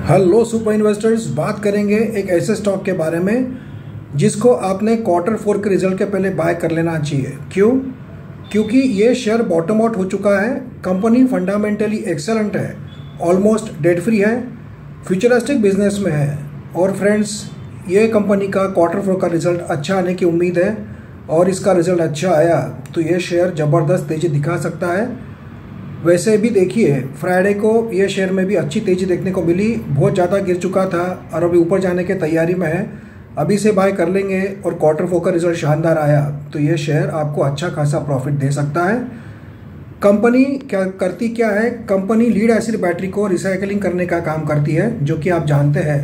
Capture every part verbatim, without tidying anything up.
Hello super investors, बात करेंगे एक ऐसे स्टॉक के बारे में जिसको आपने क्वार्टर फोर के रिजल्ट के पहले बाय कर लेना चाहिए। क्यों? क्योंकि ये शेयर बॉटम आउट हो चुका है। कंपनी फंडामेंटली एक्सेलेंट है, ऑलमोस्ट डेट फ्री है, फ्यूचरिस्टिक बिजनेस में है। और फ्रेंड्स, ये कंपनी का क्वार्टर फोर का रिजल्ट अच्छा आने की उम्मीद है और इसका रिजल्ट अच्छा आया तो ये शेयर ज़बरदस्त तेज़ी दिखा सकता है। वैसे भी देखिए, फ्राइडे को ये शेयर में भी अच्छी तेज़ी देखने को मिली। बहुत ज़्यादा गिर चुका था और अभी ऊपर जाने की तैयारी में है। अभी से बाय कर लेंगे और क्वार्टर फोर का रिजल्ट शानदार आया तो ये शेयर आपको अच्छा खासा प्रॉफिट दे सकता है। कंपनी क्या करती क्या है? कंपनी लीड एसिड बैटरी को रिसाइकलिंग करने का काम करती है, जो कि आप जानते हैं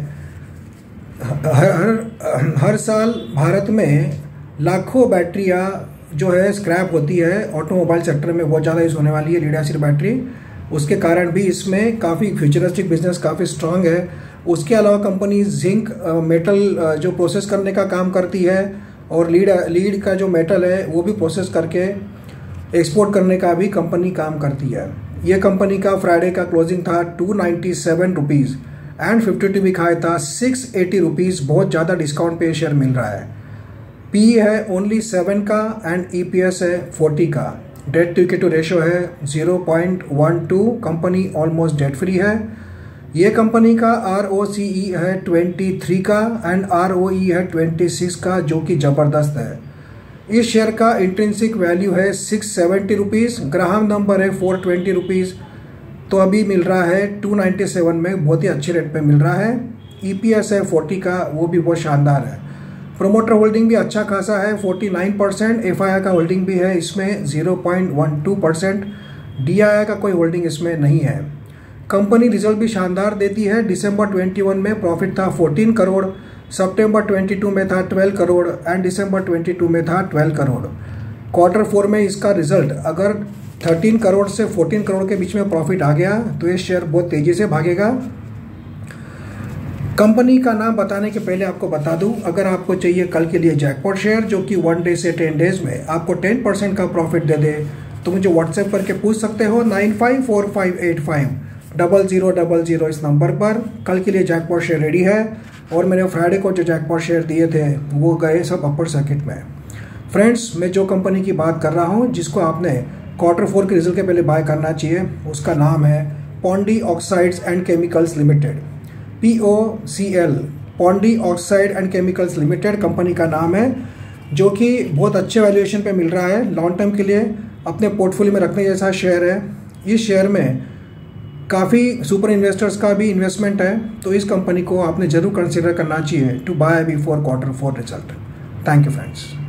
हर हर हर साल भारत में लाखों बैटरियाँ जो है स्क्रैप होती है। ऑटोमोबाइल सेक्टर में बहुत ज़्यादा यूज़ होने वाली है लीड एसिड बैटरी, उसके कारण भी इसमें काफ़ी फ्यूचरिस्टिक बिजनेस काफ़ी स्ट्रांग है। उसके अलावा कंपनी जिंक मेटल जो प्रोसेस करने का काम करती है और लीड लीड का जो मेटल है वो भी प्रोसेस करके एक्सपोर्ट करने का भी कंपनी काम करती है। ये कंपनी का फ्राइडे का क्लोजिंग था two ninety seven rupees and fifty two भी खाया था सिक्स एटी रुपीज़। बहुत ज़्यादा डिस्काउंट पे शेयर मिल रहा है। पी है ओनली सेवन का एंड ई पी एस है फोर्टी का। डेट टू इक्विटी रेशो है zero point one two. Company almost debt free है। ये कंपनी का आर ओ सी ई है ट्वेंटी थ्री का एंड आर ओ ई है ट्वेंटी सिक्स का, जो कि ज़बरदस्त है। इस शेयर का इंट्रिंसिक वैल्यू है six seventy rupees, Graham number है फोर ट्वेंटी रुपीज़। तो अभी मिल रहा है टू नाइन्टी सेवन में, बहुत ही अच्छे रेट पे मिल रहा है। ई पी एस है फोर्टी का, वो भी बहुत शानदार है। प्रोमोटर होल्डिंग भी अच्छा खासा है forty nine percent. F I I का होल्डिंग भी है इसमें zero point one two percent. D I I का कोई होल्डिंग इसमें नहीं है। कंपनी रिजल्ट भी शानदार देती है। दिसंबर ट्वेंटी वन में प्रॉफिट था फोर्टीन करोड़, सितंबर ट्वेंटी टू में था ट्वेल्व करोड़ एंड दिसंबर ट्वेंटी टू में था ट्वेल्व करोड़। क्वार्टर फोर में इसका रिजल्ट अगर थर्टीन करोड़ से फोर्टीन करोड़ के बीच में प्रॉफिट आ गया तो ये शेयर बहुत तेज़ी से भागेगा। कंपनी का नाम बताने के पहले आपको बता दूं, अगर आपको चाहिए कल के लिए जैकपॉट शेयर जो कि वन डे से टेन डेज में आपको टेन परसेंट का प्रॉफिट दे दे, तो मुझे व्हाट्सएप करके पूछ सकते हो nine five four five eight five double zero double zero इस नंबर पर। कल के लिए जैकपॉट शेयर रेडी है और मैंने फ्राइडे को जो जैकपॉट शेयर दिए थे वो गए सब अपर सर्किट में। फ्रेंड्स, मैं जो कंपनी की बात कर रहा हूँ जिसको आपने क्वार्टर फोर के रिजल्ट के पहले बाय करना चाहिए, उसका नाम है Pondy oxides and chemicals limited, P O C L, Pondy oxide and chemicals limited company का नाम है, जो कि बहुत अच्छे वैल्यूएशन पे मिल रहा है। लॉन्ग टर्म के लिए अपने पोर्टफोलियो में रखने जैसा शेयर है। इस शेयर में काफ़ी सुपर इन्वेस्टर्स का भी इन्वेस्टमेंट है, तो इस कंपनी को आपने जरूर कंसिडर करना चाहिए to buy before quarter four result. Thank you friends.